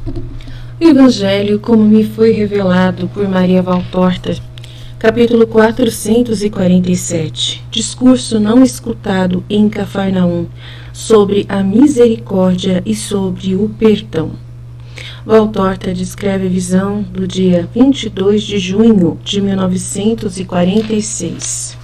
Evangelho como me foi revelado por Maria Valtorta, capítulo 447, discurso não escutado em Cafarnaum, sobre a misericórdia e sobre o perdão. Valtorta descreve a visão do dia 22 de junho de 1946.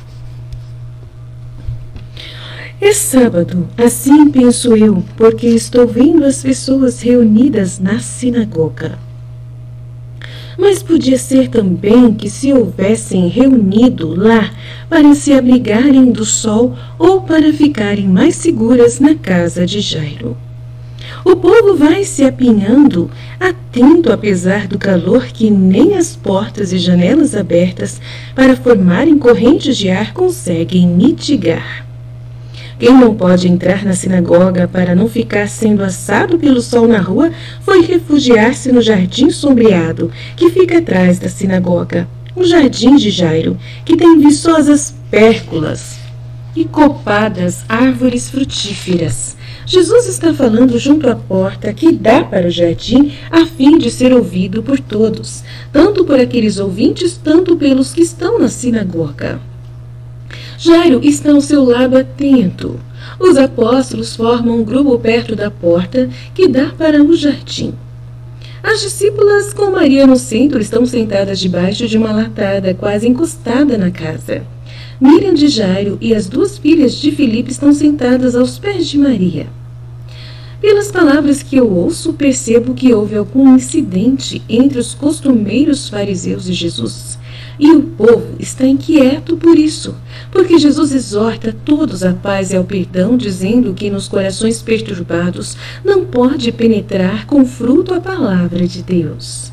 É sábado, assim penso eu, porque estou vendo as pessoas reunidas na sinagoga. Mas podia ser também que se houvessem reunido lá para se abrigarem do sol ou para ficarem mais seguras na casa de Jairo. O povo vai se apinhando, atento apesar do calor que nem as portas e janelas abertas para formarem correntes de ar conseguem mitigar. Quem não pode entrar na sinagoga para não ficar sendo assado pelo sol na rua foi refugiar-se no jardim sombreado que fica atrás da sinagoga, o jardim de Jairo, que tem viçosas pérgolas e copadas árvores frutíferas. Jesus está falando junto à porta que dá para o jardim a fim de ser ouvido por todos, tanto por aqueles ouvintes, tanto pelos que estão na sinagoga. Jairo está ao seu lado atento. Os apóstolos formam um grupo perto da porta que dá para o jardim. As discípulas, com Maria no centro, estão sentadas debaixo de uma latada, quase encostada na casa. Miriam de Jairo e as duas filhas de Filipe estão sentadas aos pés de Maria. Pelas palavras que eu ouço, percebo que houve algum incidente entre os costumeiros fariseus e Jesus. E o povo está inquieto por isso, porque Jesus exorta todos à paz e ao perdão, dizendo que nos corações perturbados não pode penetrar com fruto a palavra de Deus.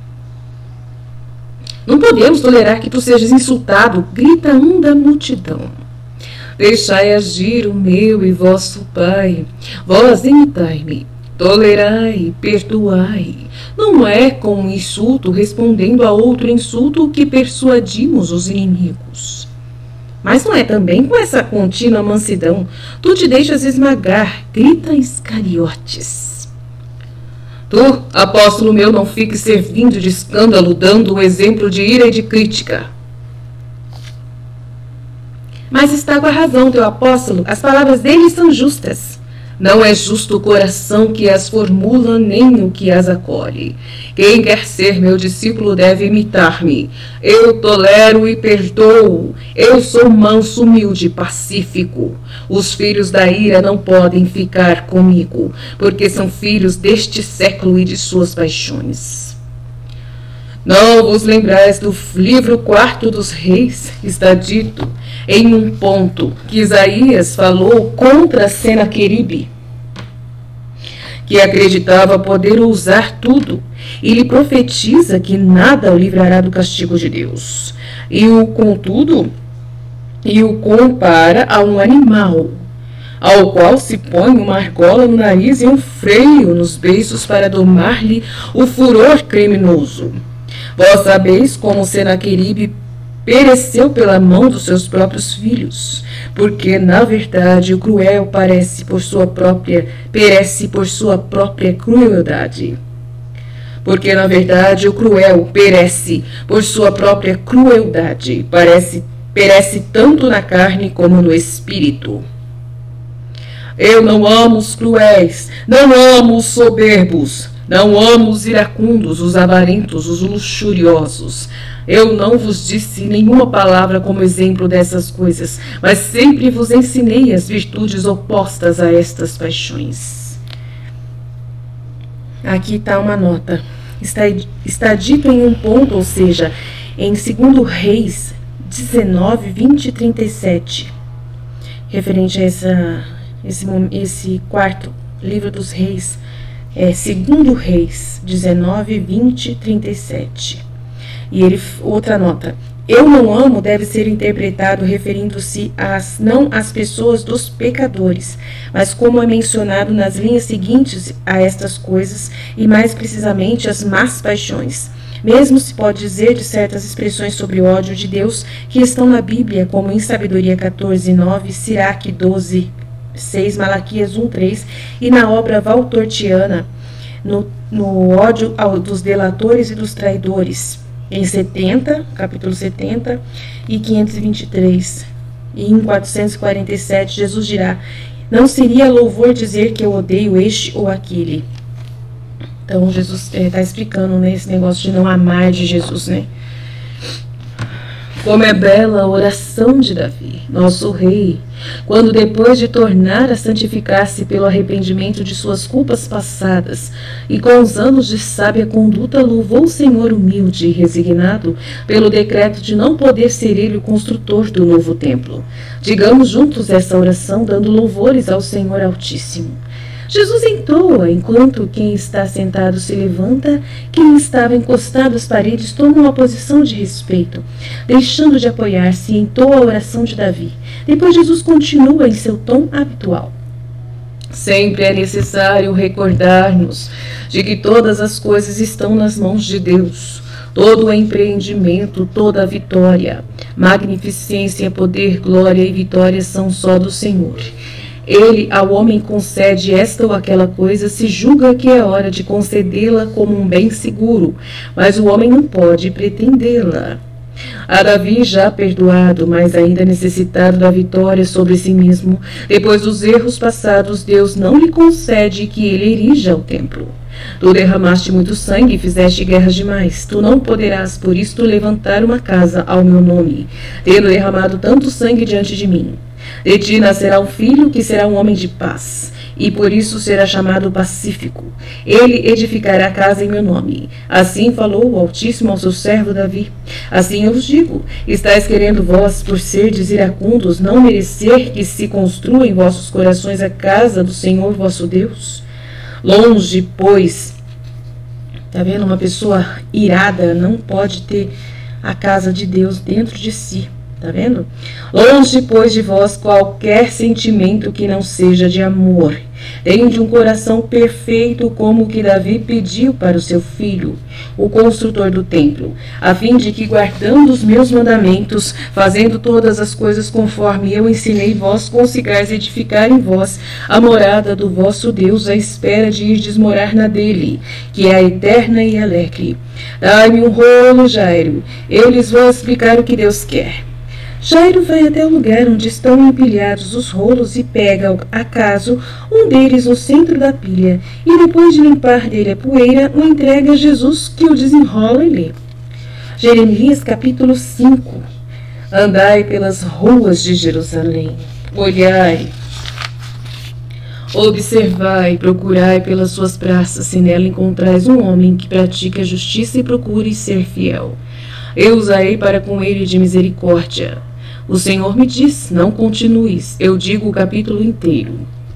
Não podemos tolerar que tu sejas insultado, grita um da multidão. Deixai agir o meu e vosso Pai, vós imitai-me. Tolerai, perdoai. Não é com um insulto respondendo a outro insulto que persuadimos os inimigos. Mas não é também com essa contínua mansidão. Tu te deixas esmagar, grita Iscariotes. Tu, apóstolo meu, não fiques servindo de escândalo, dando o exemplo de ira e de crítica. Mas está com a razão, teu apóstolo, as palavras dele são justas. Não é justo o coração que as formula, nem o que as acolhe. Quem quer ser meu discípulo deve imitar-me. Eu tolero e perdoo. Eu sou manso, humilde, pacífico. Os filhos da ira não podem ficar comigo, porque são filhos deste século e de suas paixões. Não vos lembrais do livro 4 dos Reis? Está dito em um ponto que Isaías falou contra Senaqueribe, que acreditava poder usar tudo, e lhe profetiza que nada o livrará do castigo de Deus. E o compara a um animal, ao qual se põe uma argola no nariz e um freio nos beiços para domar-lhe o furor criminoso. Vós sabeis como Senaqueribe pereceu pela mão dos seus próprios filhos, porque, na verdade, o cruel perece por sua própria crueldade. Porque, na verdade, o cruel perece por sua própria crueldade, perece tanto na carne como no espírito. Eu não amo os cruéis, não amo os soberbos, não amo os iracundos, os avarentos, os luxuriosos. Eu não vos disse nenhuma palavra como exemplo dessas coisas, mas sempre vos ensinei as virtudes opostas a estas paixões. Aqui está uma nota. Está dito em um ponto, ou seja, em 2 Reis 19, 20 e 37, referente a esse quarto livro dos reis, 2 Reis 19, 20 e 37. E outra nota. Eu não amo deve ser interpretado referindo-se não às pessoas dos pecadores, mas como é mencionado nas linhas seguintes a estas coisas, e mais precisamente as más paixões. Mesmo se pode dizer de certas expressões sobre o ódio de Deus que estão na Bíblia, como em Sabedoria 14, 9, Siraque 12, 6, Malaquias 1, 3, e na obra valtortiana no ódio dos delatores e dos traidores. Em 70, capítulo 70 e 523. E em 447, Jesus dirá: não seria louvor dizer que eu odeio este ou aquele. Então, Jesus está explicando, né, esse negócio de não amar de Jesus, né? Como é bela a oração de Davi, nosso rei, quando depois de tornar a santificar-se pelo arrependimento de suas culpas passadas e com os anos de sábia conduta, louvou o Senhor humilde e resignado pelo decreto de não poder ser ele o construtor do novo templo. Digamos juntos essa oração, dando louvores ao Senhor Altíssimo. Jesus entoa, enquanto quem está sentado se levanta, quem estava encostado às paredes toma uma posição de respeito. Deixando de apoiar-se, entoa a oração de Davi. Depois Jesus continua em seu tom habitual. Sempre é necessário recordar-nos de que todas as coisas estão nas mãos de Deus. Todo o empreendimento, toda a vitória, magnificência, poder, glória e vitória são só do Senhor. Ele ao homem concede esta ou aquela coisa, se julga que é hora de concedê-la como um bem seguro, mas o homem não pode pretendê-la. A Davi já perdoado, mas ainda necessitado da vitória sobre si mesmo, depois dos erros passados, Deus não lhe concede que ele erija o templo. Tu derramaste muito sangue e fizeste guerras demais. Tu não poderás, por isto, levantar uma casa ao meu nome, tendo derramado tanto sangue diante de mim. De ti nascerá um filho que será um homem de paz, e por isso será chamado Pacífico. Ele edificará a casa em meu nome. Assim falou o Altíssimo ao seu servo Davi. Assim eu vos digo, estáis querendo vós, por serdes iracundos, não merecer que se construa em vossos corações a casa do Senhor vosso Deus? Longe, pois, tá vendo? Uma pessoa irada não pode ter a casa de Deus dentro de si. Tá vendo? Longe, pois, de vós qualquer sentimento que não seja de amor. Tende um coração perfeito como o que Davi pediu para o seu filho, o construtor do templo, a fim de que, guardando os meus mandamentos, fazendo todas as coisas conforme eu ensinei vós, consigais edificar em vós a morada do vosso Deus, à espera de irdes morar na dele, que é a eterna e alegre. Dai-me um rolo, Jairo, eu lhes vou explicar o que Deus quer. Jairo vai até o lugar onde estão empilhados os rolos e pega, acaso, um deles no centro da pilha, e depois de limpar dele a poeira, o entrega a Jesus, que o desenrola e lê. Jeremias capítulo 5. Andai pelas ruas de Jerusalém, olhai, observai, procurai pelas suas praças, se nela encontrais um homem que pratica justiça e procure ser fiel. Eu usarei para com ele de misericórdia. O Senhor me diz, não continues, eu digo o capítulo inteiro.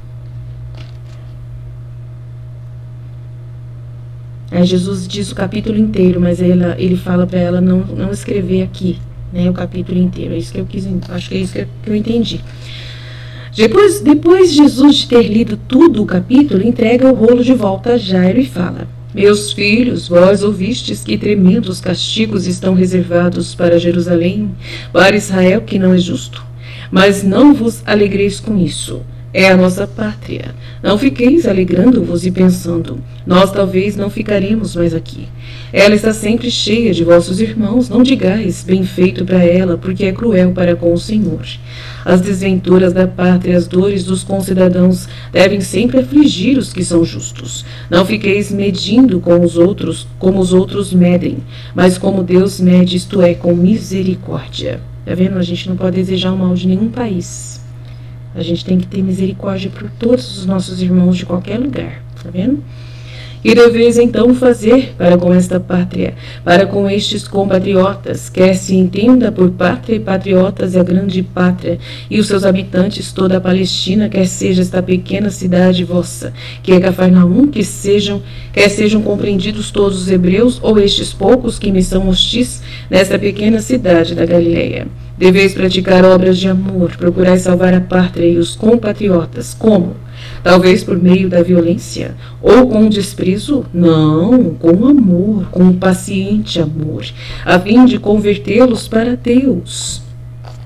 Aí Jesus diz o capítulo inteiro, mas ele fala para ela não escrever aqui, né, o capítulo inteiro. É isso que eu quis, acho que é isso que eu entendi. Depois Jesus de ter lido tudo o capítulo, entrega o rolo de volta a Jairo e fala: meus filhos, vós ouvistes que tremendos castigos estão reservados para Jerusalém, para Israel, que não é justo. Mas não vos alegreis com isso. É a nossa pátria. Não fiqueis alegrando-vos e pensando, nós talvez não ficaremos mais aqui. Ela está sempre cheia de vossos irmãos, não digais, bem feito para ela, porque é cruel para com o Senhor. As desventuras da pátria, as dores dos concidadãos devem sempre afligir os que são justos. Não fiqueis medindo com os outros, como os outros medem, mas como Deus mede, isto é, com misericórdia. Tá vendo? A gente não pode desejar o mal de nenhum país. A gente tem que ter misericórdia por todos os nossos irmãos de qualquer lugar. Tá vendo? E deveis então fazer para com esta pátria, para com estes compatriotas, quer se entenda por pátria e patriotas a grande pátria, e os seus habitantes toda a Palestina, quer seja esta pequena cidade vossa, que é Cafarnaum, quer sejam compreendidos todos os hebreus, ou estes poucos que me são hostis, nesta pequena cidade da Galileia. Deveis praticar obras de amor, procurai salvar a pátria e os compatriotas. Como? Talvez por meio da violência? Ou com desprezo? Não, com amor, com paciente amor, a fim de convertê-los para Deus.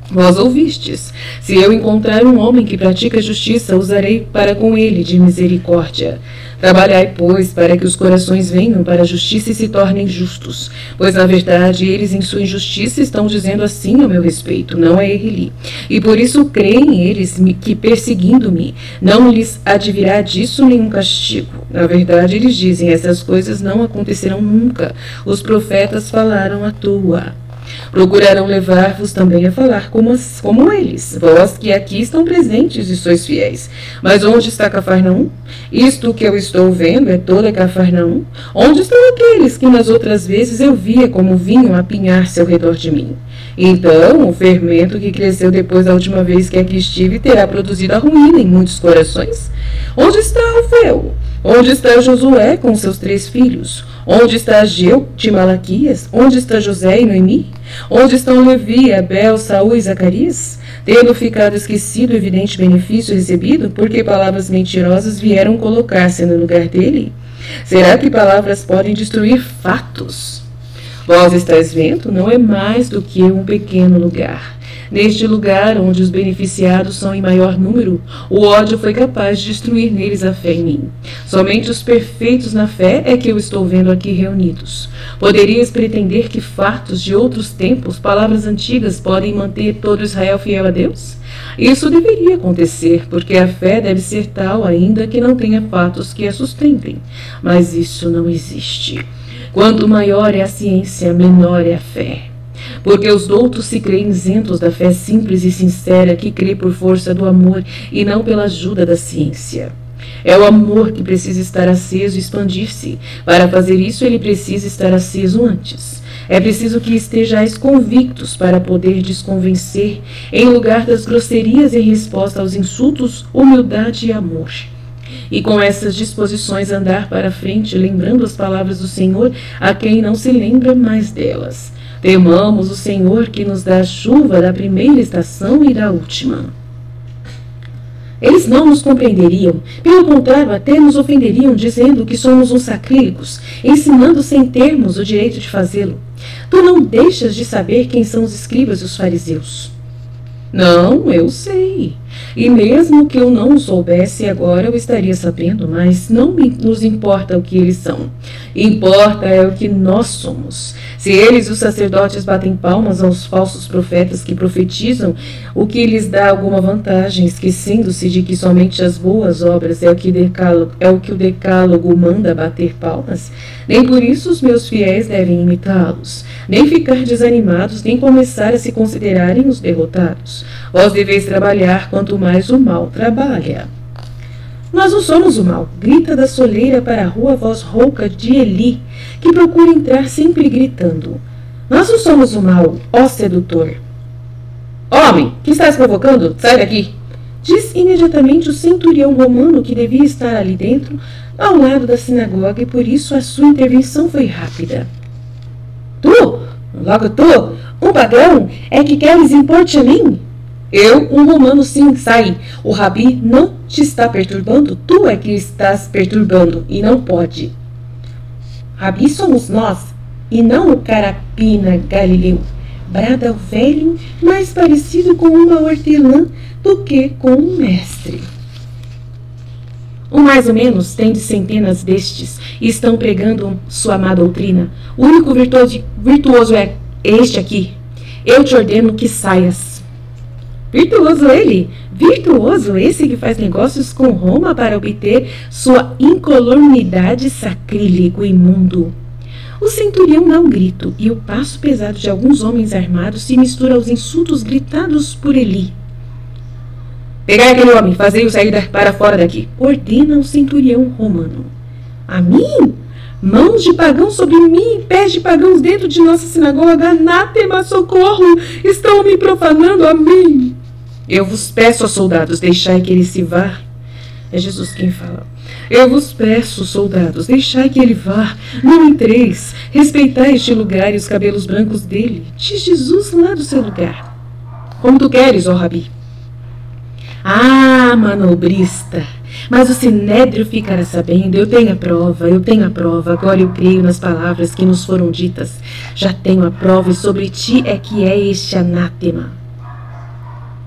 Vós ouvistes: se eu encontrar um homem que pratica justiça, usarei para com ele de misericórdia. Trabalhai, pois, para que os corações venham para a justiça e se tornem justos, pois, na verdade, eles em sua injustiça estão dizendo assim a meu respeito, não a Eli. E por isso creem eles que, perseguindo-me, não lhes advirá disso nenhum castigo. Na verdade, eles dizem: essas coisas não acontecerão nunca. Os profetas falaram à toa. Procurarão levar-vos também a falar como eles, vós que aqui estão presentes e sois fiéis. Mas onde está Cafarnaum? Isto que eu estou vendo é toda Cafarnaum? Onde estão aqueles que nas outras vezes eu via como vinham apinhar-se ao redor de mim? Então, o fermento que cresceu depois da última vez que aqui estive terá produzido a ruína em muitos corações. Onde está Alfeu? Onde está Josué com seus 3 filhos? Onde está Ageu de Malaquias? Onde está José e Noemi? Onde estão Levi, Abel, Saul e Zacarias? Tendo ficado esquecido o evidente benefício recebido, porque palavras mentirosas vieram colocar-se no lugar dele? Será que palavras podem destruir fatos? Vós estáis vendo, não é mais do que um pequeno lugar. Neste lugar, onde os beneficiados são em maior número, o ódio foi capaz de destruir neles a fé em mim. Somente os perfeitos na fé é que eu estou vendo aqui reunidos. Poderias pretender que fatos de outros tempos, palavras antigas, podem manter todo Israel fiel a Deus? Isso deveria acontecer, porque a fé deve ser tal ainda que não tenha fatos que a sustentem. Mas isso não existe. Quanto maior é a ciência, menor é a fé. Porque os doutos se creem isentos da fé simples e sincera que crê por força do amor e não pela ajuda da ciência. É o amor que precisa estar aceso e expandir-se. Para fazer isso, ele precisa estar aceso antes. É preciso que estejais convictos para poder desconvencer, em lugar das grosserias em resposta aos insultos, humildade e amor. E com essas disposições andar para frente, lembrando as palavras do Senhor, a quem não se lembra mais delas. Temamos o Senhor que nos dá a chuva da primeira estação e da última. Eles não nos compreenderiam, pelo contrário, até nos ofenderiam, dizendo que somos uns sacrílegos, ensinando sem termos o direito de fazê-lo. Tu não deixas de saber quem são os escribas e os fariseus. Não, eu sei. E mesmo que eu não o soubesse agora, eu estaria sabendo, mas não nos importa o que eles são. Importa é o que nós somos. Se eles e os sacerdotes batem palmas aos falsos profetas que profetizam, o que lhes dá alguma vantagem, esquecendo-se de que somente as boas obras é o que o decálogo manda bater palmas? Nem por isso os meus fiéis devem imitá-los, nem ficar desanimados, nem começar a se considerarem os derrotados. Vós deveis trabalhar quanto mais o mal trabalha. Nós não somos o mal, grita da soleira para a rua a voz rouca de Eli, que procura entrar sempre gritando. Nós não somos o mal, ó sedutor. Homem, que estás provocando? Sai daqui! Diz imediatamente o centurião romano que devia estar ali dentro, ao lado da sinagoga, e por isso a sua intervenção foi rápida. Tu, logo tu, um pagão, é que queres impor-te a mim? Eu, um romano, sim, sai. O rabi não te está perturbando, tu é que estás perturbando, e não pode. Rabi somos nós, e não o carapina galileu. Brada o velho, mais parecido com uma hortelã do que com um mestre. Um mais ou menos tem de centenas destes e estão pregando sua má doutrina. O único virtuoso é este aqui. Eu te ordeno que saias. Virtuoso ele? Virtuoso esse que faz negócios com Roma para obter sua incolumnidade, sacrílego imundo. O centurião dá um grito e o passo pesado de alguns homens armados se mistura aos insultos gritados por Eli. Pegai aquele homem, fazei-o sair para fora daqui, ordena o centurião romano. A mim? Mãos de pagãos sobre mim, pés de pagãos dentro de nossa sinagoga, anátema, socorro, estão me profanando a mim. Eu vos peço, ó soldados, deixai que ele se vá. É Jesus quem fala. Eu vos peço, soldados, deixai que ele vá. Não entreis, respeitai este lugar e os cabelos brancos dele. Diz Jesus lá do seu lugar. Como tu queres, ó Rabi. Ah, manobrista, mas o sinédrio ficará sabendo, eu tenho a prova, agora eu creio nas palavras que nos foram ditas. Já tenho a prova e sobre ti é que é este anátema.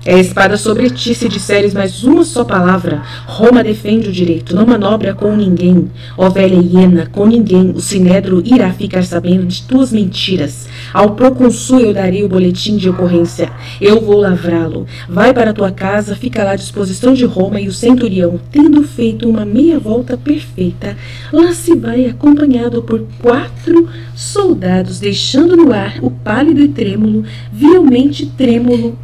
É a espada sobre ti, se disseres mais uma só palavra. Roma defende o direito, não manobra com ninguém. Ó velha hiena, com ninguém. O sinédrio irá ficar sabendo de tuas mentiras. Ao procônsul eu darei o boletim de ocorrência. Eu vou lavrá-lo. Vai para tua casa, fica lá à disposição de Roma, e o centurião, tendo feito uma meia volta perfeita, lá se vai acompanhado por 4 soldados, deixando no ar o pálido e trêmulo, vilmente trêmulo,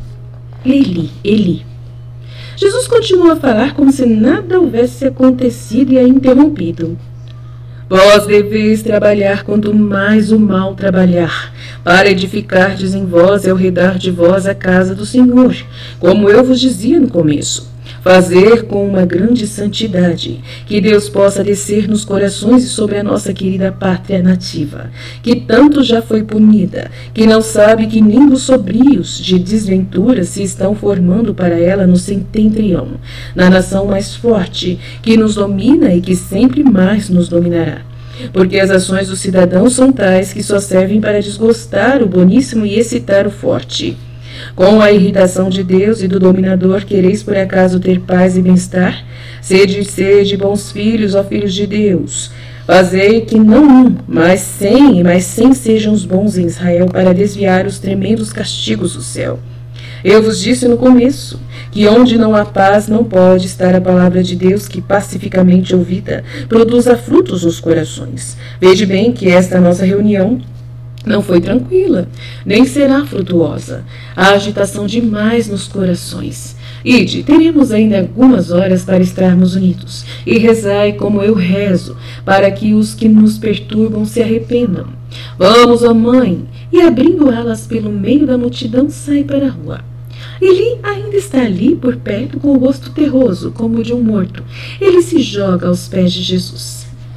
Eli. Jesus continuou a falar como se nada houvesse acontecido e a interrompido. Vós deveis trabalhar quanto mais o mal trabalhar, para edificardes em vós e ao redor de vós a casa do Senhor, como eu vos dizia no começo. Fazer com uma grande santidade, que Deus possa descer nos corações e sobre a nossa querida pátria nativa, que tanto já foi punida, que não sabe que nem os sobrios de desventura se estão formando para ela no setentrião, na nação mais forte, que nos domina e que sempre mais nos dominará. Porque as ações dos cidadãos são tais que só servem para desgostar o boníssimo e excitar o forte. Com a irritação de Deus e do dominador, quereis por acaso ter paz e bem-estar? Sede bons filhos, ó filhos de Deus. Fazei que não mas 100 sejam os bons em Israel, para desviar os tremendos castigos do céu. Eu vos disse no começo que onde não há paz não pode estar a palavra de Deus, que pacificamente ouvida produza frutos nos corações. Vede bem que esta nossa reunião não foi tranquila, nem será frutuosa. Há agitação demais nos corações. Ide, teremos ainda algumas horas para estarmos unidos, e rezai como eu rezo, para que os que nos perturbam se arrependam. Vamos, ó mãe, e abrindo alas pelo meio da multidão, sai para a rua. Eli ainda está ali por perto, com o rosto terroso, como o de um morto. Ele se joga aos pés de Jesus.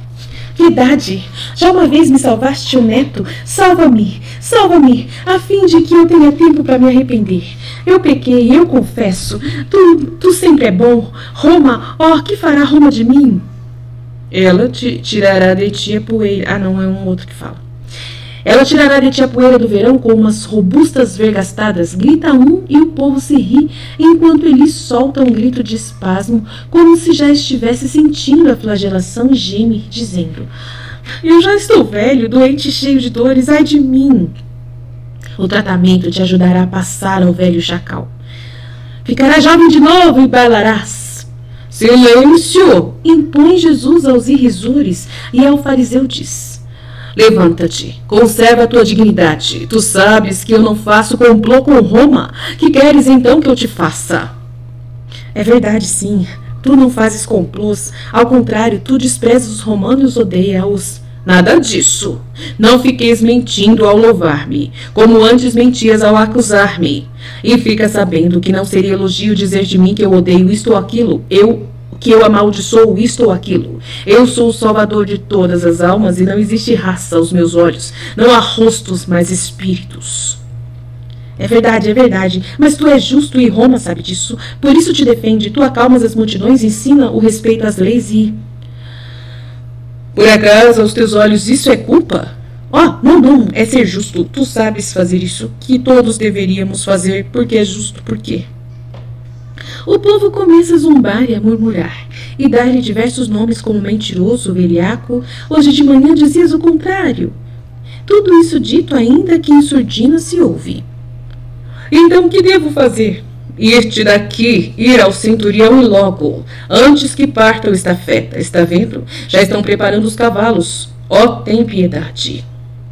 Piedade, já uma vez me salvaste o neto, salva-me, a fim de que eu tenha tempo para me arrepender. Eu pequei, eu confesso, tu sempre é bom. Roma, que fará Roma de mim? Ela tirará de ti a poeira. Não, é um outro que fala. Ela tirará de ti a poeira do verão com umas robustas vergastadas. Grita um e o povo se ri, enquanto ele solta um grito de espasmo, como se já estivesse sentindo a flagelação, e geme, dizendo: eu já estou velho, doente e cheio de dores, ai de mim. O tratamento te ajudará a passar ao velho chacal. Ficarás jovem de novo e bailarás. Silêncio! Impõe Jesus aos irrisores, e ao fariseu diz: levanta-te, conserva a tua dignidade. Tu sabes que eu não faço complô com Roma. Que queres então que eu te faça? É verdade, sim. Tu não fazes complôs. Ao contrário, tu desprezas os romanos e os odeia-os. Nada disso. Não fiqueis mentindo ao louvar-me, como antes mentias ao acusar-me. E fica sabendo que não seria elogio dizer de mim que eu odeio isto ou aquilo. Que eu amaldiçoo isto ou aquilo. Eu sou o salvador de todas as almas, e não existe raça aos meus olhos. Não há rostos, mas espíritos. É verdade, mas tu és justo e Roma sabe disso. Por isso te defende, tu acalmas as multidões, ensina o respeito às leis e... Por acaso, aos teus olhos, isso é culpa? Não, é ser justo. Tu sabes fazer isso, que todos deveríamos fazer, porque é justo, por quê? O povo começa a zombar e a murmurar, e dar-lhe diversos nomes como mentiroso, velhaco. Hoje de manhã dizias o contrário. Tudo isso dito ainda que em surdina se ouve. Então que devo fazer? Ir-te daqui, ir ao centurião e logo, antes que parta o estafeta. Está vendo? Já estão preparando os cavalos. Tem piedade.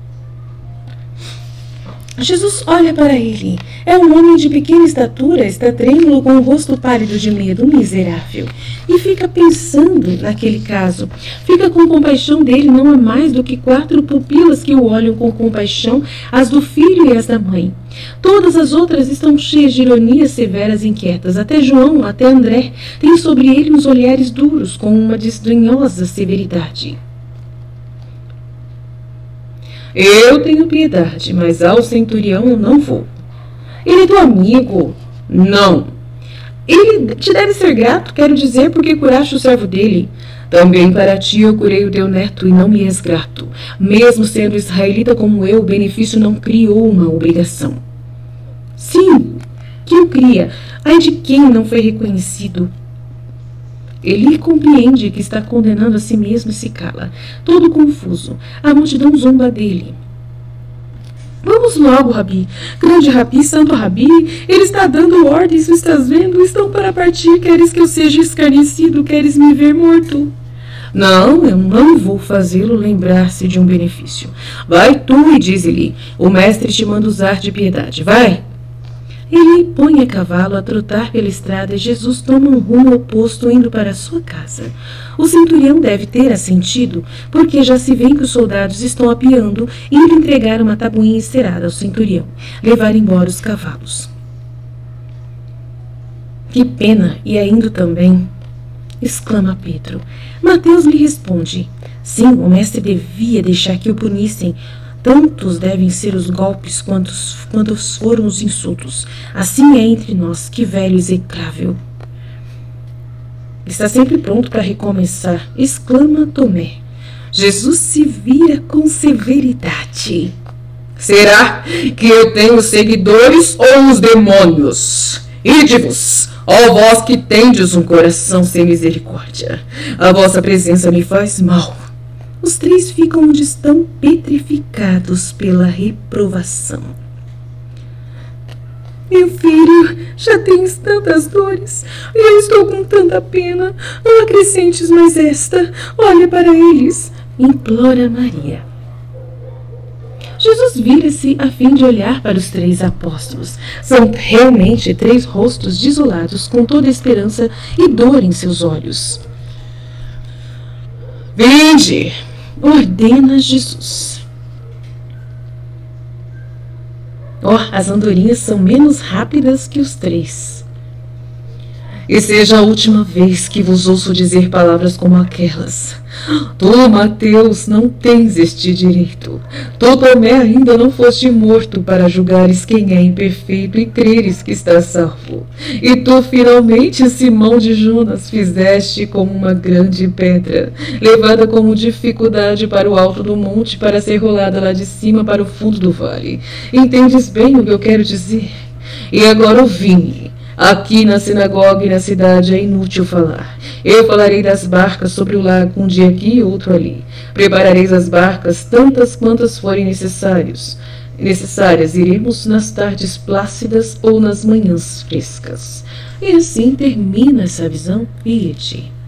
Jesus olha para ele. É um homem de pequena estatura, está trêmulo, com o rosto pálido de medo, miserável. E fica pensando naquele caso. Fica com compaixão dele. Não há mais do que 4 pupilas que o olham com compaixão, as do filho e as da mãe. Todas as outras estão cheias de ironias severas e inquietas. Até João, até André, tem sobre ele uns olhares duros, com uma desdenhosa severidade. Eu tenho piedade, mas ao centurião eu não vou. Ele é teu amigo? Não. Ele te deve ser grato, quero dizer, porque curaste o servo dele. Também para ti eu curei o teu neto, e não me és grato. Mesmo sendo israelita como eu, o benefício não criou uma obrigação. Sim, que o cria, ai de quem não foi reconhecido. Ele compreende que está condenando a si mesmo e se cala, todo confuso. A multidão zomba dele. Vamos logo, Rabi. Grande Rabi, santo Rabi, ele está dando ordens, tu estás vendo? Estão para partir, queres que eu seja escarnecido, queres me ver morto? Não, eu não vou fazê-lo lembrar-se de um benefício. Vai tu e dize-lhe, o mestre te manda usar de piedade, vai. Ele põe a cavalo a trotar pela estrada e Jesus toma um rumo oposto indo para a sua casa. O centurião deve ter assentido, porque já se vê que os soldados estão apeando, indo entregar uma tabuinha encerada ao centurião, levar embora os cavalos. Que pena, e é indo também, exclama Pedro. Mateus lhe responde, sim, o mestre devia deixar que o punissem. Tantos devem ser os golpes quantos foram os insultos. Assim é entre nós, que velho execrável. Está sempre pronto para recomeçar, exclama Tomé. Jesus se vira com severidade. Será que eu tenho seguidores ou os demônios? Ide-vos, ó vós que tendes um coração sem misericórdia. A vossa presença me faz mal. Os três ficam onde estão, petrificados pela reprovação. Meu filho, já tens tantas dores, e eu estou com tanta pena. Não acrescentes mais esta. Olha para eles, implora Maria. Jesus vira-se a fim de olhar para os três apóstolos. São realmente três rostos desolados, com toda a esperança e dor em seus olhos. Vinde! Ordena Jesus. As andorinhas são menos rápidas que os três. E seja a última vez que vos ouço dizer palavras como aquelas. Tu, Mateus, não tens este direito. Tu, Tomé, ainda não foste morto para julgares quem é imperfeito e creres que está salvo. E tu, finalmente, Simão de Jonas, fizeste como uma grande pedra, levada como dificuldade para o alto do monte, para ser rolada lá de cima para o fundo do vale. Entendes bem o que eu quero dizer? E agora ouvi-me. Aqui na sinagoga e na cidade é inútil falar. Eu falarei das barcas sobre o lago, um dia aqui e outro ali. Preparareis as barcas, tantas quantas forem necessárias. Iremos nas tardes plácidas ou nas manhãs frescas. E assim termina essa visão. Ide.